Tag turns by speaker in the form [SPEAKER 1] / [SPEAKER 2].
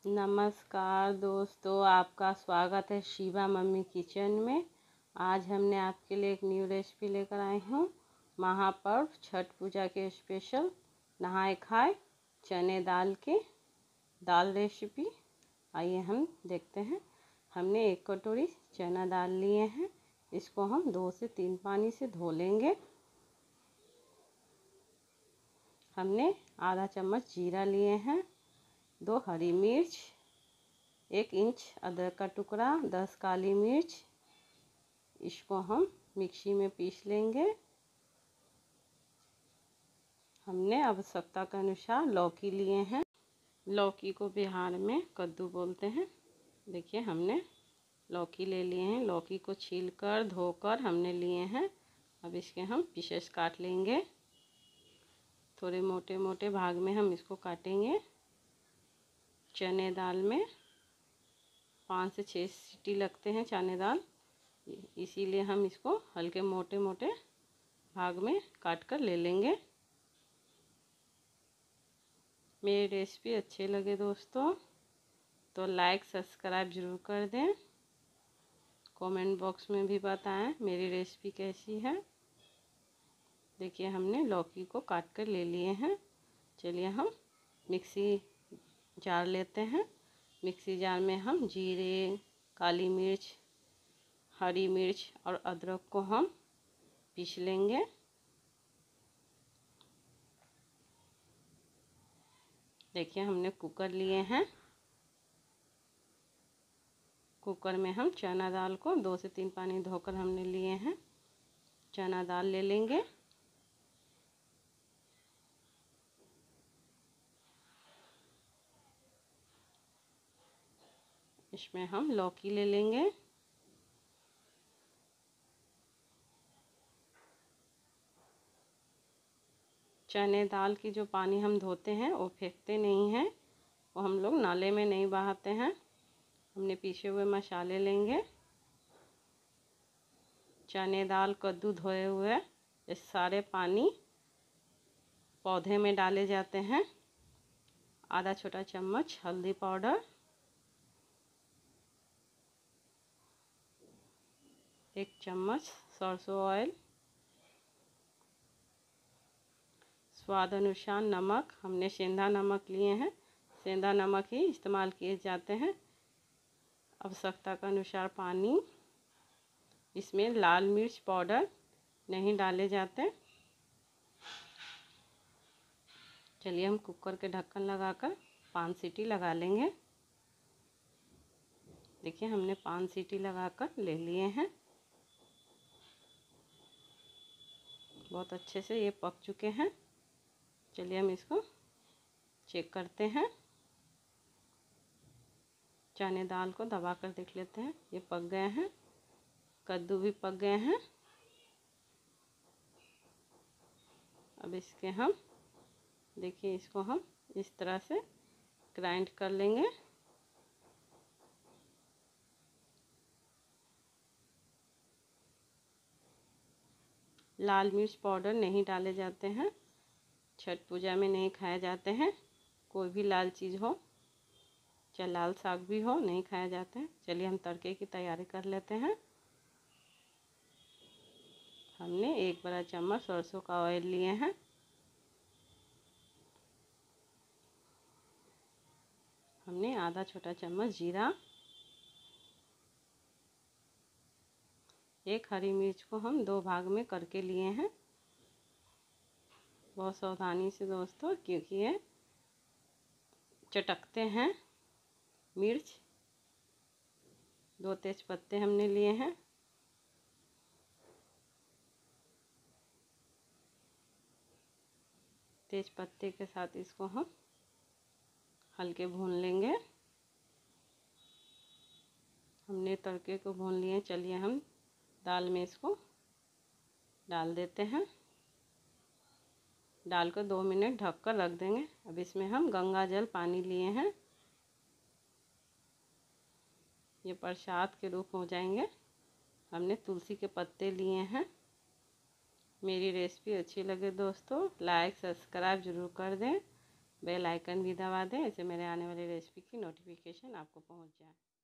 [SPEAKER 1] नमस्कार दोस्तों, आपका स्वागत है शिवा मम्मी किचन में। आज हमने आपके लिए एक न्यू रेसिपी लेकर आई हूँ। महापर्व छठ पूजा के स्पेशल नहाए खाए चने दाल की दाल रेसिपी। आइए हम देखते हैं। हमने 1 कटोरी चना दाल लिए हैं। इसको हम 2 से 3 पानी से धो लेंगे। हमने आधा चम्मच जीरा लिए हैं, 2 हरी मिर्च, 1 इंच अदरक का टुकड़ा, 10 काली मिर्च। इसको हम मिक्सी में पीस लेंगे। हमने आवश्यकता के अनुसार लौकी लिए हैं। लौकी को बिहार में कद्दू बोलते हैं। देखिए हमने लौकी ले लिए हैं। लौकी को छीलकर धोकर हमने लिए हैं। अब इसके हम पीसेस काट लेंगे। थोड़े मोटे मोटे भाग में हम इसको काटेंगे। चने दाल में 5 से 6 सीटी लगते हैं चने दाल, इसीलिए हम इसको हल्के मोटे मोटे भाग में काट कर ले लेंगे। मेरी रेसिपी अच्छे लगे दोस्तों तो लाइक सब्सक्राइब ज़रूर कर दें। कमेंट बॉक्स में भी बताएं मेरी रेसिपी कैसी है। देखिए हमने लौकी को काट कर ले लिए हैं। चलिए हम मिक्सी जार लेते हैं। मिक्सी जार में हम जीरे, काली मिर्च, हरी मिर्च और अदरक को हम पीस लेंगे। देखिए हमने कुकर लिए हैं। कुकर में हम चना दाल को 2 से 3 पानी धोकर हमने लिए हैं। चना दाल ले लेंगे। इसमें हम लौकी ले लेंगे। चने दाल की जो पानी हम धोते हैं वो फेंकते नहीं हैं, वो हम लोग नाले में नहीं बहाते हैं। हमने पीसे हुए मसाले लेंगे। चने दाल, कद्दू धोए हुए, ये सारे पानी पौधे में डाले जाते हैं। आधा छोटा चम्मच हल्दी पाउडर, 1 चम्मच सरसों ऑयल, स्वाद अनुसार नमक। हमने सेंधा नमक लिए हैं। सेंधा नमक ही इस्तेमाल किए जाते हैं। आवश्यकता के अनुसार पानी। इसमें लाल मिर्च पाउडर नहीं डाले जाते। चलिए हम कुकर के ढक्कन लगाकर 5 सीटी लगा लेंगे। देखिए हमने 5 सीटी लगाकर ले लिए हैं। बहुत अच्छे से ये पक चुके हैं। चलिए हम इसको चेक करते हैं। चने दाल को दबा कर देख लेते हैं। ये पक गए हैं। कद्दू भी पक गए हैं। अब इसके हम देखिए इसको हम इस तरह से ग्राइंड कर लेंगे। लाल मिर्च पाउडर नहीं डाले जाते हैं। छठ पूजा में नहीं खाए जाते हैं। कोई भी लाल चीज़ हो, चाहे लाल साग भी हो, नहीं खाया जाते हैं। चलिए हम तड़के की तैयारी कर लेते हैं। हमने 1 बड़ा चम्मच सरसों का ऑयल लिए हैं। हमने आधा छोटा चम्मच जीरा, 1 हरी मिर्च को हम 2 भाग में करके लिए हैं। बहुत सावधानी से दोस्तों, क्योंकि ये चटकते हैं। मिर्च, 2 तेज पत्ते हमने लिए हैं। तेज पत्ते के साथ इसको हम हल्के भून लेंगे। हमने तड़के को भून लिए। चलिए हम दाल में इसको डाल देते हैं। डाल कर 2 मिनट ढक कर रख देंगे। अब इसमें हम गंगा जल पानी लिए हैं। ये प्रसाद के रूप हो जाएंगे। हमने तुलसी के पत्ते लिए हैं। मेरी रेसिपी अच्छी लगे दोस्तों लाइक सब्सक्राइब ज़रूर कर दें। बेल आइकन भी दबा दें, इससे मेरे आने वाली रेसिपी की नोटिफिकेशन आपको पहुंच जाए।